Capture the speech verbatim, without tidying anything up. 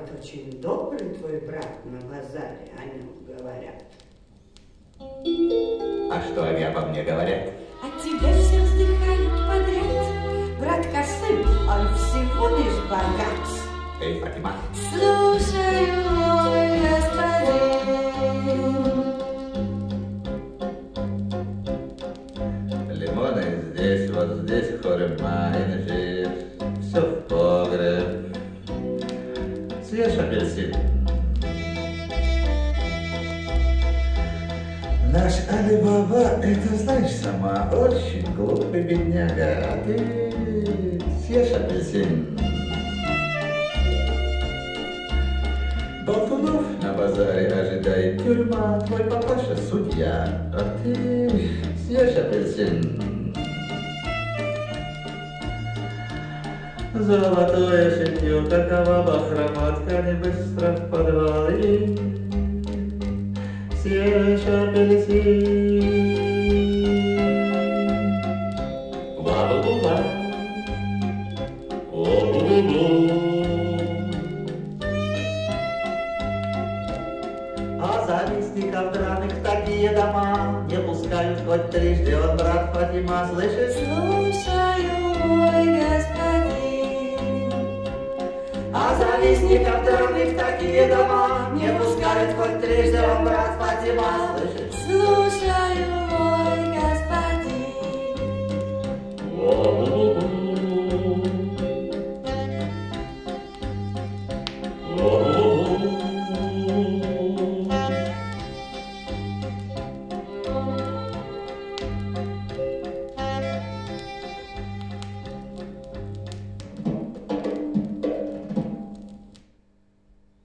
очень добрый твой брат на базаре, о нем говорят. А что они обо мне говорят? О тебе все вздыхают подряд. Брат косым, он всего лишь богат. Эй, Фатима. Слушаю, мой господин. Лимоны здесь, вот здесь хурма инжир. Все в погреб. Съешь апельсин. Наш Али-Баба, это знаешь сама, очень глупый бедняга. А ты съешь апельсин. Болтунов на базаре ожидает тюрьма, твой папаша судья, а ты съешь апельсин. Золотое шитье, какова бахроматка, не быстро в подвал и съешь апельсин. Ла-ла-ла-ла, о-бу-бу-бу. А завистников драных такие дома не пускают хоть трижды, он брат Фатима, слышишь? Слушаю, мой господин. А завистников драных такие дома не пускают хоть трижды, он брат Фатима, слышишь? Слушаю, мой господин. О-о-о-о.